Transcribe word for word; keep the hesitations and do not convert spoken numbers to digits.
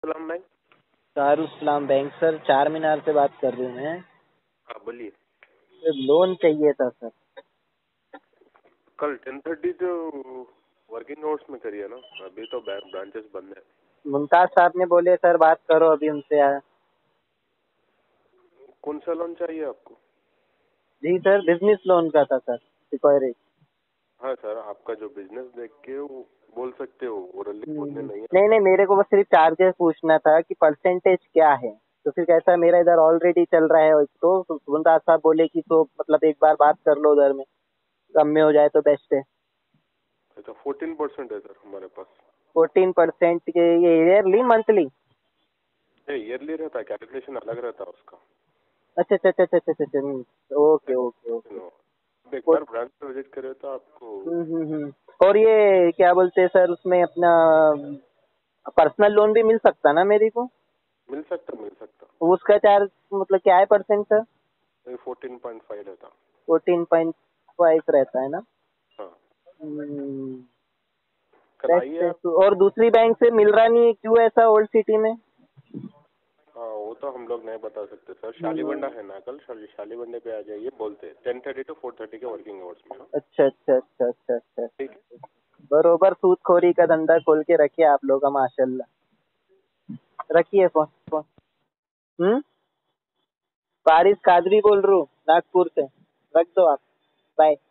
Darussalam bank. Darussalam bank sir, Char Minar से बात कर रही हूँ मैं। हाँ बोलिए। सर लोन चाहिए था सर। कल टेन थर्टी तो वर्किंग आवर्स में करिए ना, अभी तो ब्रांचेस बंद है। मुमताज साहब ने बोले सर बात करो अभी उनसे यार। कौन सा लोन चाहिए आपको? जी सर, बिजनेस लोन का था सर, सिक्योरिटी। हाँ सर, आपका जो बिजनेस देख के वो बोल सकते हो, ओरली बोलने नहीं नहीं आता। नहीं, मेरे को बस सिर्फ चार्जेस पूछना था कि परसेंटेज क्या है। तो फिर कैसा है, मेरा इधर ऑलरेडी चल रहा है, तो मुमताज साहब बोले कि तो मतलब एक बार बात कर लो उधर में, कम में हो जाए तो बेस्ट है। अच्छा, फोर्टीन परसेंट है सर हमारे पास। फोर्टीन परसेंट के ये ईयरली मंथली? ये ईयरली रहता है, कैलकुलेशन अलग रहता है उसका। अच्छा अच्छा अच्छा अच्छा अच्छा अच्छा, ओके ओके ओके। आप एक बार ब्रांच पे विजिट करे तो आपको। हम्म हम्म हम्म। और ये क्या बोलते हैं सर, उसमें अपना पर्सनल लोन भी मिल सकता ना मेरे को? मिल सकता मिल सकता। उसका चार्ज मतलब क्या है percent sir? Fourteen point five रहता। फोर्टीन पॉइंट फाइव रहता है ना? हाँ, हम्म, कल बेस्ट आइए है आप। तो। और दूसरी बैंक से मिल रहा नहीं है, क्यों ऐसा ओल्ड सिटी में? हाँ, वो तो हम लोग नहीं बता सकते सर। हम्म, शालीबंडा है ना, कल शाली शालीबंडे पे आ जाइए, बोलते हैं ten thirty to four thirty के वर्किंग आवर्स में। हाँ, अच्छा अच्छा अच्छा अच्छा अच्छा। ठीक है। बरोबर सूदखोरी का धंधा खोल के रखिए आप लोग, माशाल्लाह। रखिए फोन फोन। हम्म, पारिस कादरी बोल रहा हूँ नागपुर से। रख दो आप। बाय।